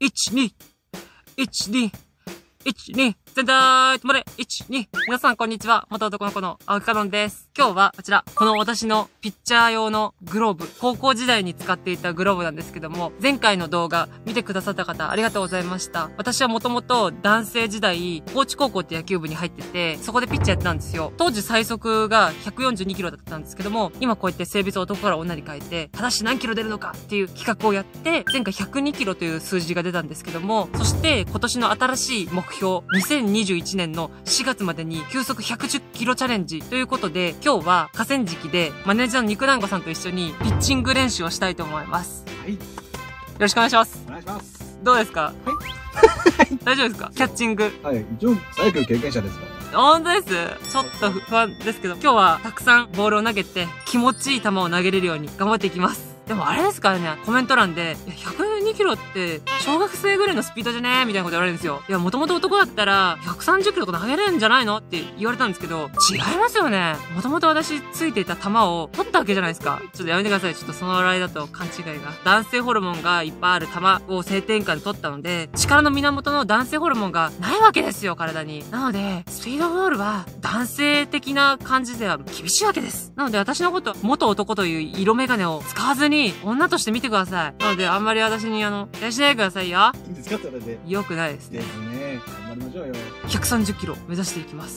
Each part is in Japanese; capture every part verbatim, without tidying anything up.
いち、に、いち、に、いち、に、全体止まれ !いち、に。皆さんこんにちは。元男の子の青木かのんです。今日はこちら、この私のピッチャー用のグローブ、高校時代に使っていたグローブなんですけども、前回の動画見てくださった方ありがとうございました。私はもともと男性時代、高知高校って野球部に入ってて、そこでピッチャーやってたんですよ。当時最速がひゃくよんじゅうにキロだったんですけども、今こうやって性別を男から女に変えて、正しい何キロ出るのかっていう企画をやって、前回ひゃくにキロという数字が出たんですけども、そして今年の新しい目標、にせんにじゅういちねんのしがつまでに急速ひゃくじゅっキロチャレンジということで、今日は河川敷でマネージャーの肉団子さんと一緒にピッチング練習をしたいと思います。 はい。よろしくお願いします。 お願いします。 どうですか？ はい。 大丈夫ですか？キャッチング。 はい。一応、サイクル経験者ですから。 本当です。ちょっと不安ですけど、今日はたくさんボールを投げて気持ちいい球を投げれるように頑張っていきます。でもあれですからね、コメント欄で、いや、ひゃくにキロって、小学生ぐらいのスピードじゃねーみたいなこと言われるんですよ。いや、もともと男だったら、ひゃくさんじゅっキロとか投げれるんじゃないのって言われたんですけど、違いますよね。もともと私ついていた球を取ったわけじゃないですか。ちょっとやめてください。ちょっとその笑いだと勘違いが。男性ホルモンがいっぱいある球を性転換で取ったので、力の源の男性ホルモンがないわけですよ、体に。なので、スピードボールは男性的な感じでは厳しいわけです。なので私のこと、元男という色眼鏡を使わずに、女として見てください。なので、あんまり私にあの、期待しないでくださいよ。 いいんですか、それで。 よくないですね。 ですね。頑張りましょうよ。 ひゃくさんじゅっキロ目指していきます。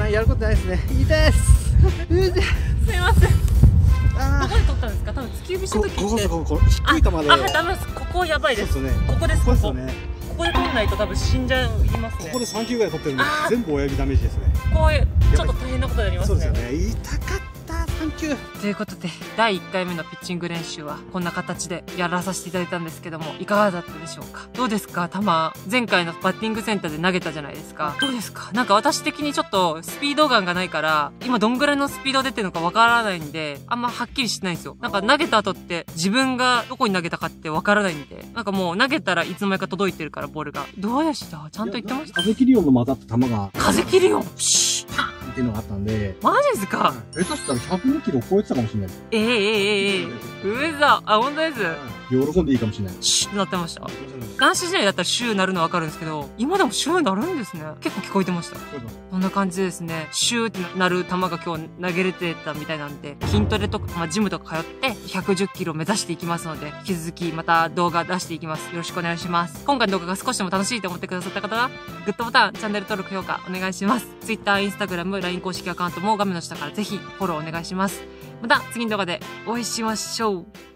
やることないですね。痛いです。 すいません。 あどこで取ったんですか？多分突き指したこ時って。 こここここ低い球で。 あ、あ、ダメです。ここやばいです。 そうですよね。 ここです。 ここですよね。 ここで取んないと多分死んじゃいますね。 ここでさん球ぐらい取ってるんであー全部親指ダメージですね。 こういうちょっと大変なことになりますね。 そうですよね。痛かったさん球。 ということで、だいいっかいめのピッチング練習はこんな形でやらさせていただいたんですけども、いかがだったでしょうか？どうですか？球、前回のバッティングセンターで投げたじゃないですか。どうですか？なんか私的にちょっとスピードガンがないから、今どんぐらいのスピード出てるのかわからないんで、あんまはっきりしてないんですよ。なんか投げた後って自分がどこに投げたかってわからないんで、なんかもう投げたらいつの間にか届いてるからボールが。どうでした？ちゃんと言ってました？ 風切り音の混ざった球が風切り音シーパンっていうのがあったんで、 マジですか？ 下手したらひゃくにキロ超えてたかもしれないです。 ええええええうざ。あ、本当です。 喜んでいいかもしれない。 シュッってなってました。男子時代だったらシュー鳴るのわかるんですけど、今でもシュー鳴るんですね。結構聞こえてました。そんな感じでですね、シューって鳴る球が今日投げれてたみたいなんで、筋トレとか、まあ、ジムとか通ってひゃくじゅっキロ目指していきますので、引き続きまた動画出していきます。よろしくお願いします。今回の動画が少しでも楽しいと思ってくださった方は、グッドボタン、チャンネル登録、評価お願いします。Twitter、Instagram、ライン 公式アカウントも画面の下からぜひフォローお願いします。また次の動画でお会いしましょう。